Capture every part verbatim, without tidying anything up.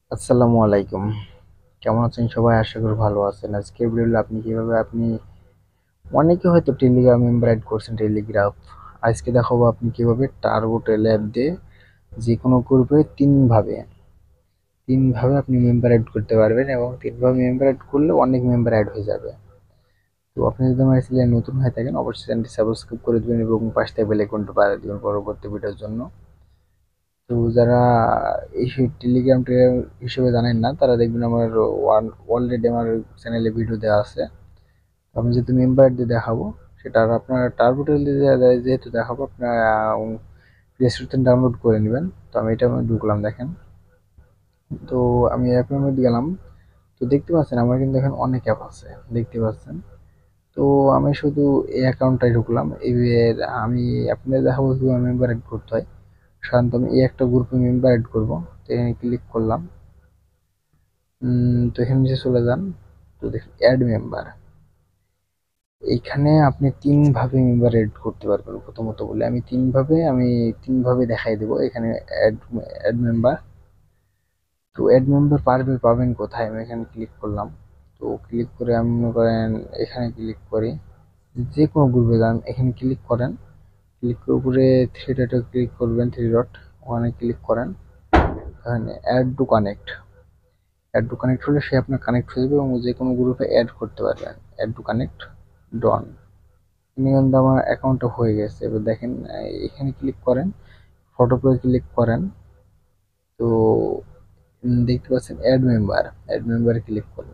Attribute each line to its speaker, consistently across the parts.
Speaker 1: আসসালামু আলাইকুম। কেমন আছেন সবাই? আশা করি ভালো আছেন। আজকের ভিডিওতে আপনি কিভাবে আপনি অনেকে হয়তো টেলিগ্রাম মেম্বার এড করছেন টেলিগ্রাম। আজকে দেখাবো আপনি কিভাবে টার্বো টেল অ্যাপ দিয়ে যেকোনো গ্রুপে তিন ভাবে তিন ভাবে আপনি মেম্বার এড করতে পারবেন এবং তিন ভাবে মেম্বার এড করলে অনেক মেম্বার এড হয়ে যাবে। তো আপনি যদি আমার চ্যানেলে নতুন হয়ে থাকেন অবশ্যই চ্যানেলটি সাবস্ক্রাইব করে দিবেন এবং পাশ থেকে বেল আইকনটি বাজিয়ে দিবেন পরবর্তী ভিডিওর জন্য। তো যারা এই টেলিগ্রাম হিসেবে জানেন না তারা দেখবেন আমার অলরেডি আমার চ্যানেলে ভিডিও দেওয়া আছে। আমি যেহেতু মেম্বার দিয়ে দেখাবো সেটা আর আপনার টার্বোটেল দিয়ে যেহেতু দেখাবো আপনার প্লে স্টোর থেকে ডাউনলোড করে নেবেন। তো আমি এটা আমি ঢুকলাম দেখেন। তো আমি অ্যাপের মধ্যে গেলাম। তো দেখতে পাচ্ছেন আমার কিন্তু এখন অনেক অ্যাপ আছে দেখতে পাচ্ছেন। তো আমি শুধু এই অ্যাকাউন্টটাই ঢুকলাম। এবার আমি আপনাদের দেখাবো কীভাবে মেম্বার অ্যাড করতে হয়। সাধারণত আমি এই একটা গ্রুপে মেম্বার অ্যাড করবো। তো এখানে ক্লিক করলাম। তো এখানে নিচে চলে যান। তো দেখুন অ্যাড মেম্বার। এইখানে আপনি তিন ভাবে মেম্বার এড করতে পারবেন। প্রথমত বলে আমি তিন ভাবে আমি তিন ভাবে দেখাই দেবো। এখানে অ্যাড অ্যাড মেম্বার। তো অ্যাড মেম্বার পারবে পাবেন কোথায়? আমি এখানে ক্লিক করলাম। তো ক্লিক করে আমি মনে করেন এখানে ক্লিক করি। যে কোনো গ্রুপে যান এখানে ক্লিক করেন। ক্লিক করে উপরে থ্রি ডটে ক্লিক করবেন, থ্রি ডট ওখানে ক্লিক করেন। এখানে add to connect. Add to connect হলে সে আপনার কানেক্ট হয়ে যাবে এবং যে কোনো গ্রুপে অ্যাড করতে পারবেন। Add to connect done. কিন্তু আমার অ্যাকাউন্টটা হয়ে গেছে। এবার দেখেন এখানে ক্লিক করেন, ফটো পে ক্লিক করেন। তো দেখতে পাচ্ছেন অ্যাড মেম্বার। অ্যাড মেম্বারে ক্লিক করেন।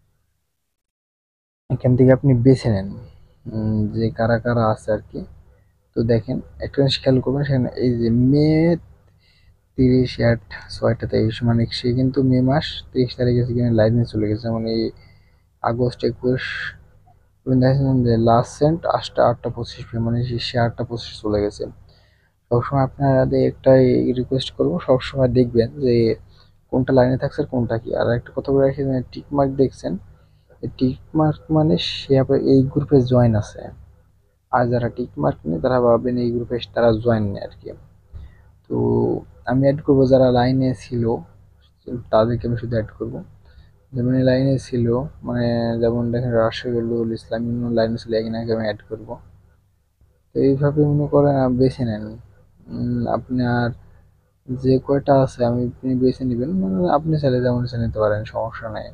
Speaker 1: এখান থেকে আপনি বেছে নেন যে কারা কারা আছে আর কি। তো দেখেন একটা জিনিস খেয়াল করবেন, সেখানে এই যে মে তিরিশ আট ছয়টা তেইশ মানে সে কিন্তু মে মাস তিরিশ তারিখে সেখানে লাইসেন্স চলে গেছে। মানে এই আগস্ট একুশ দেখেন যে লাস্ট সেন্ট আটটা আটটা পঁচিশ মানে সে আটটা পঁচিশ চলে গেছে। সবসময় আপনাদের একটাই রিকোয়েস্ট করবো, সবসময় দেখবেন যে কোনটা লাইনে থাকছে আর কোনটা কি। আর একটা কথা বলে রাখি, টিক মার্ক দেখছেন, টিক মার্ক মানে সে আপনার এই গ্রুপে জয়েন আছে। আর যারা টিক মার্ক নেই তারা ভাববেন এই গ্রুপে তারা জয়েন নেই আর কি। তো আমি অ্যাড করবো যারা লাইনে ছিল তাদেরকে আমি শুধু অ্যাড করবো। যেমন এই লাইনে ছিল মানে যেমন দেখেন রাশেদুল ইসলাম লাইনে ছিল, এখানে আমি অ্যাড করবো। তো এইভাবে মনে করেন বেছে নেন আপনার যে কয়টা আছে আমি আপনি বেছে নেবেন। মানে আপনি চাইলে যেমন বেছে নিতে পারেন, সমস্যা নাই।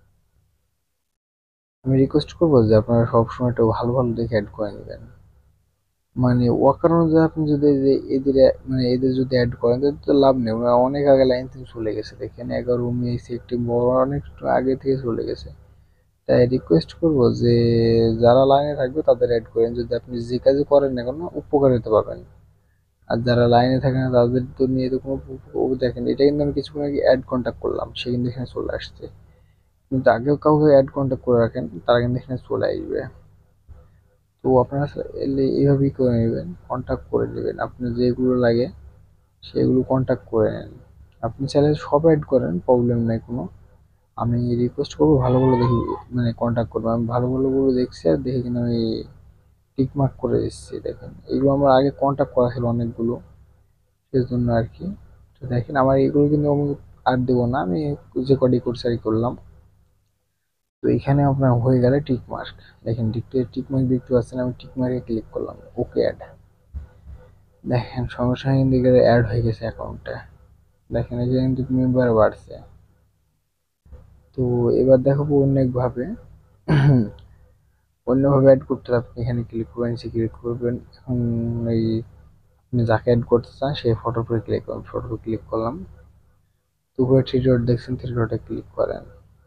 Speaker 1: আমি রিকোয়েস্ট করবো যে আপনারা সবসময় একটু ভালো ভালো দেখে অ্যাড করে নেবেন। মানে অকারণে যে আপনি যদি যে এদের মানে এদের যদি অ্যাড করেন তাহলে তো লাভ নেই। ওরা অনেক আগে লাইন থেকে চলে গেছে, দেখেন এগারো মে সেপ্টেম্বর অনেক আগে থেকে চলে গেছে। তাই রিকোয়েস্ট করবো যে যারা লাইনে থাকবে তাদের অ্যাড করেন। যদি আপনি যে কাজে করেন না কোনো উপকারিতা পাবেন। আর যারা লাইনে থাকে না তাদের তো নিয়ে তো কোনো দেখেন এটা কিন্তু আমি কিছুক্ষণ আগে অ্যাড কন্ট্যাক্ট করলাম, সে কিন্তু এখানে চলে আসছে। কিন্তু আগেও কাউকে অ্যাড কন্ট্যাক্ট করে রাখেন, তারা কিন্তু এখানে চলে আসবে। তো আপনারা এলে এইভাবেই করে নেবেন, কন্ট্যাক্ট করে নেবেন। আপনি যেগুলো লাগে সেগুলো কন্ট্যাক্ট করে নেন। আপনি চাইলে সব অ্যাড করেন, প্রবলেম নেই কোনো। আমি রিকোয়েস্ট করবো ভালো ভালো দেখি মানে কন্ট্যাক্ট করবো। আমি ভালো ভালোগুলো দেখছি আর দেখে কিনা আমি টিক মার্ক করে এসেছি। দেখেন এগুলো আমার আগে কন্ট্যাক্ট করা ছিল অনেকগুলো, সেজন্য আর কি। তো দেখেন আমার এগুলো কিন্তু আমি আর দেবো না, আমি যে কটি করছি আর কি করলাম। তো এখানে আপনার হয়ে গেলে টিক মার্ক। দেখেন টিক টিক মার্ক দেখতে পাচ্ছেন, আমি টিক মার্কে ক্লিক করলাম, ওকে অ্যাড। দেখেন সঙ্গে সঙ্গে কিন্তু এখানে অ্যাড হয়ে গেছে অ্যাকাউন্টটা। দেখেন এখানে কিন্তু মেম্বার বাড়ছে। তো এবার দেখাবো অনেকভাবে অন্যভাবে অ্যাড করতে হলে আপনি এখানে ক্লিক করবেন, নিচে ক্লিক করবেন। এখন এই আপনি যাকে অ্যাড করতে চান সেই ফটোর উপরে ক্লিক করবেন। ফটোর উপরে ক্লিক করলাম। তো উপরে থ্রি ডট দেখছেন, থ্রি ডটে ক্লিক করেন।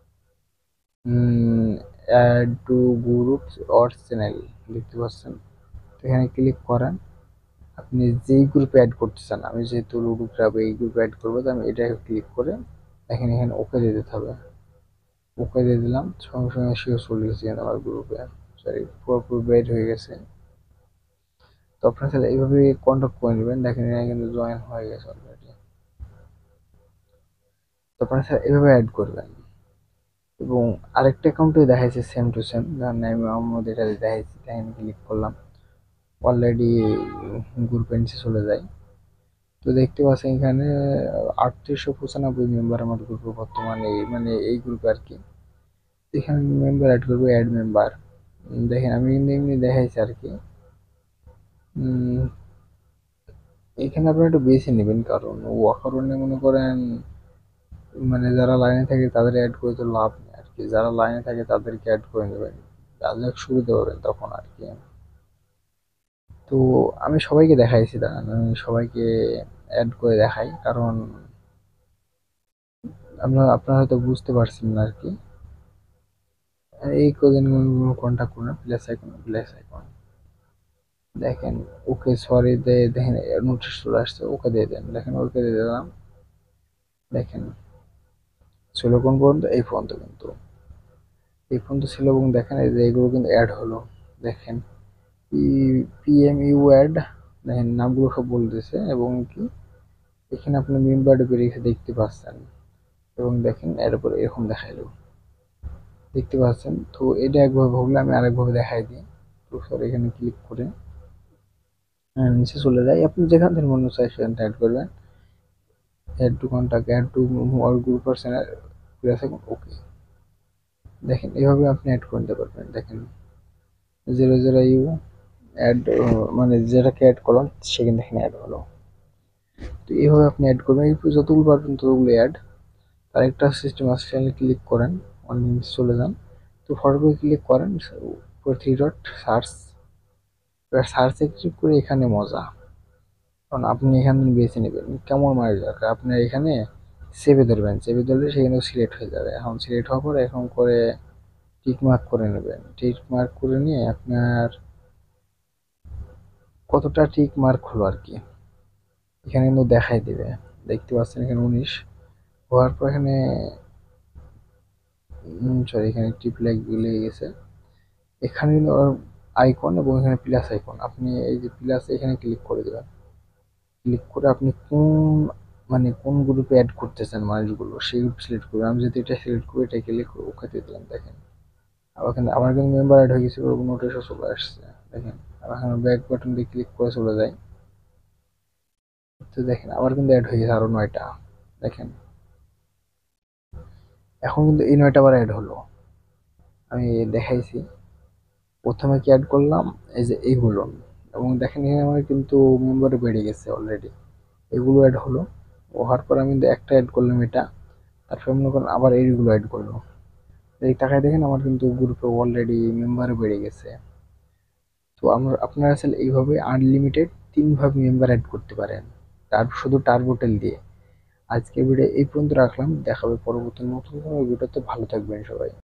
Speaker 1: Add to groups or channel দেখতে পাচ্ছেন, এখানে ক্লিক করেন। আপনি যেই গ্রুপে অ্যাড করতে চান, আমি যেহেতু লুডো ক্লাব এই গ্রুপে অ্যাড করবো তো আমি এটাকে ক্লিক করে দেখেন এখানে ওকে দিয়ে দিতে হবে। ওকে দিয়ে দিলাম, সঙ্গে সঙ্গে সেও চলে গেছে আমার গ্রুপে। সরি পুরোপুরি বেড হয়ে গেছে। তো আপনারা তাহলে এইভাবে কন্ট্যাক্ট করে নেবেন। দেখেন এখানে কিন্তু জয়েন হয়ে গেছে অলরেডি। তো আপনারা স্যার এভাবে অ্যাড করবেন। এবং আরেকটা অ্যাকাউন্টে দেখাইছে সেম টু সেম, যার নাম মোহাম্মদ, এটা দেখাইছি। দেখেন ক্লিক করলাম, অলরেডি গ্রুপে নিচে চলে যায়। তো দেখতে পাচ্ছেন এখানে আটত্রিশশো পঁচানব্বই মেম্বার আমার গ্রুপে বর্তমানে, মানে এই গ্রুপে আর কি। এখানে মেম্বার অ্যাড করবো, অ্যাড মেম্বার। দেখেন আমি কিন্তু এমনি দেখাইছি আর কি। এখানে আপনারা একটু বেছে নেবেন, কারণ ওয়াকারণে মনে করেন মানে যারা লাইনে থাকে তাদের অ্যাড করে তো লাভ নেই আর কি, যারা লাইনে থাকে তাদেরকে অ্যাড করে নেবেন, তাদের সুবিধা পাবেন তখন আর কি। তো আমি সবাইকে দেখাইছি, দাঁড়ান আমি সবাইকে অ্যাড করে দেখাই, কারণ আপনারা আপনারা হয়তো বুঝতে পারছেন না আর কি। এই কদিন কন্ট্যাক্ট করুন, প্লেস আইকন, প্লেস আইকন দেখেন। ওকে সরি দে দেখেন, নোটিশ চলে আসছে, ওকে দিয়ে দেন, দেখেন ওকে দিয়ে দিলাম। দেখেন ছিল কোন পর্যন্ত, এই পর্যন্ত, কিন্তু এই পর্যন্ত ছিল, এবং দেখেন এই যে এগুলো কিন্তু অ্যাড হলো। দেখেন পিএম ইউ অ্যাড, দেখেন নামগুলো সব বলতেছে, এবং কি এখানে আপনি মেম্বার বেরিয়েছে দেখতে পাচ্ছেন, এবং দেখেন এর উপরে এরকম দেখাইলো, দেখতে পাচ্ছেন। তো এটা একভাবে হলে আমি আরেকভাবে দেখাই দিই। তো স্যার এখানে ক্লিক করে নিচে চলে যাই, আপনি যেখান থেকে মনে চাই সেখান থেকে অ্যাড করবেন। Add to contact, add to all group person, okay. দেখেন এভাবে আপনি অ্যাড করে নিতে পারবেন। দেখেন জিরো জিরো ইউ অ্যাড, মানে যেটাকে অ্যাড করলাম সেখানে দেখেন অ্যাড হলো। তো এইভাবে আপনি অ্যাড করবেন, এই যতগুলো পারবেন ততগুলো অ্যাড। আরেকটা সিস্টেম আছে, সেখানে ক্লিক করেন, অনলি চলে যান। তো ফটোতে ক্লিক করেন, উপরে থ্রি ডট সার্চ, এবার সার্চে ক্লিক করে এখানে মজা, কারণ আপনি এখানে বেছে নেবেন কেমন মানের দরকার। আপনার এখানে সেভে ধরবেন, সেভে ধরলে সেখানে সিলেক্ট হয়ে যাবে। এখন সিলেক্ট হওয়ার পরে এখন করে টিক মার্ক করে নেবেন। টিক মার্ক করে নিয়ে আপনার কতটা টিক মার্ক হলো আর কি এখানে কিন্তু দেখাই দিবে। দেখতে পাচ্ছেন এখানে উনিশ হওয়ার পর এখানে সরি এখানে টিপ লেগে গেছে। এখানে কিন্তু আইকন এবং এখানে প্লাস আইকন, আপনি এই যে প্লাস এখানে ক্লিক করে দেবেন। ক্লিক করে আপনি কোন মানে কোন গ্রুপে অ্যাড করতেছেন মানুষগুলো সেই গ্রুপ সিলেক্ট করবেন। আমি যদি এটা সিলেক্ট করি, এটা ক্লিক করে ওকে দিয়ে দিলাম। দেখেন আবার এখানে আমার কিন্তু মেম্বার অ্যাড হয়ে গেছে, ওরকম নোটিশও চলে আসছে। দেখেন আবার এখানে ব্যাক বাটন দিয়ে ক্লিক করে চলে যায়। তো দেখেন আবার কিন্তু অ্যাড হয়ে গেছে আরো নয়টা। দেখেন এখন কিন্তু এই নয়টা আবার অ্যাড হলো, আমি দেখাইছি। প্রথমে কি অ্যাড করলাম, এই যে এইগুলো, এবং দেখেন এখানে আমার কিন্তু মেম্বার বেড়ে গেছে অলরেডি। এগুলো অ্যাড হলো, হওয়ার পর আমি একটা অ্যাড করলাম এটা, তারপর মনে করেন আবার এইগুলো অ্যাড করলো। এই টাকায় দেখেন আমার কিন্তু গ্রুপে অলরেডি মেম্বার বেড়ে গেছে। তো আমরা আপনারা আসলে এইভাবে আনলিমিটেড তিনভাবে মেম্বার অ্যাড করতে পারেন, তার শুধু টার্বোটেল দিয়ে। আজকে ভিডিও এই পর্যন্ত রাখলাম, দেখাবে পরবর্তী নতুন কোনো ভিডিওতে। ভালো থাকবেন সবাই।